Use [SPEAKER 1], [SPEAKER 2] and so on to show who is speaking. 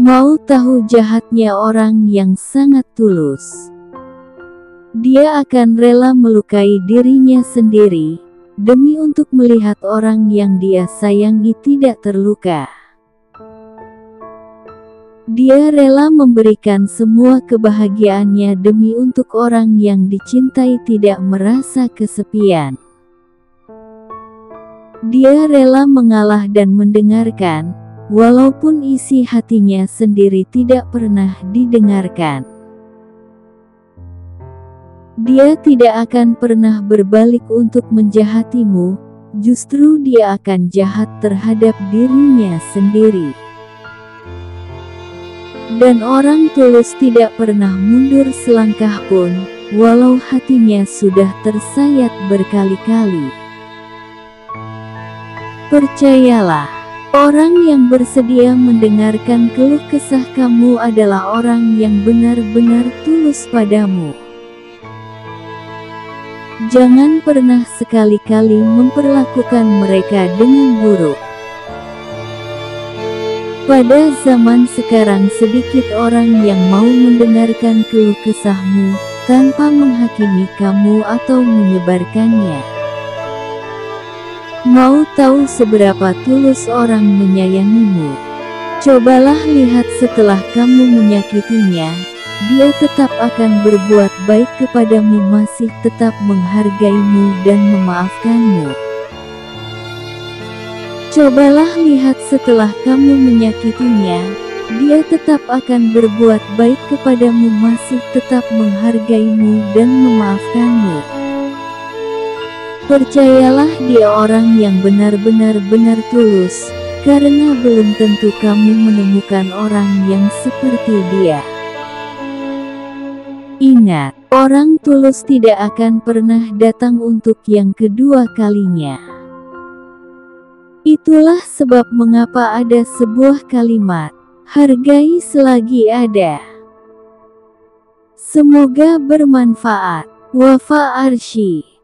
[SPEAKER 1] Mau tahu jahatnya orang yang sangat tulus? Dia akan rela melukai dirinya sendiri, demi untuk melihat orang yang dia sayangi tidak terluka. Dia rela memberikan semua kebahagiaannya demi untuk orang yang dicintai tidak merasa kesepian. Dia rela mengalah dan mendengarkan, walaupun isi hatinya sendiri tidak pernah didengarkan. Dia tidak akan pernah berbalik untuk menjahatimu, justru dia akan jahat terhadap dirinya sendiri. Dan orang tulus tidak pernah mundur selangkah pun, walau hatinya sudah tersayat berkali-kali. Percayalah, orang yang bersedia mendengarkan keluh kesah kamu adalah orang yang benar-benar tulus padamu. Jangan pernah sekali-kali memperlakukan mereka dengan buruk. Pada zaman sekarang sedikit orang yang mau mendengarkan keluh kesahmu, tanpa menghakimi kamu atau menyebarkannya. Mau tahu seberapa tulus orang menyayangimu? Cobalah lihat setelah kamu menyakitinya, dia tetap akan berbuat baik kepadamu, masih tetap menghargaimu dan memaafkanmu. Cobalah lihat setelah kamu menyakitinya, dia tetap akan berbuat baik kepadamu, masih tetap menghargaimu dan memaafkanmu. Percayalah, dia orang yang benar-benar tulus, karena belum tentu kamu menemukan orang yang seperti dia. Ingat, orang tulus tidak akan pernah datang untuk yang kedua kalinya. Itulah sebab mengapa ada sebuah kalimat, hargai selagi ada. Semoga bermanfaat. Wafa Arsy.